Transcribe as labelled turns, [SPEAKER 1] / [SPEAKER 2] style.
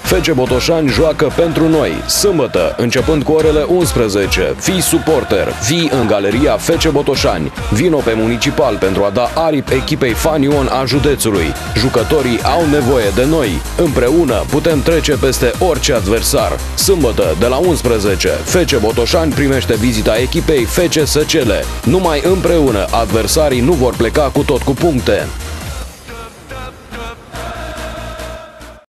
[SPEAKER 1] FC Botoșani joacă pentru noi. Sâmbătă, începând cu orele 11, fii suporter, fii în galeria FC Botoșani. Vino pe Municipal pentru a da aripi echipei Fanion a județului. Jucătorii au nevoie de noi. Împreună putem trece peste orice adversar. Sâmbătă, de la 11, FC Botoșani primește vizita echipei FC Săcele. Numai împreună adversarii nu vor pleca cu tot cu puncte.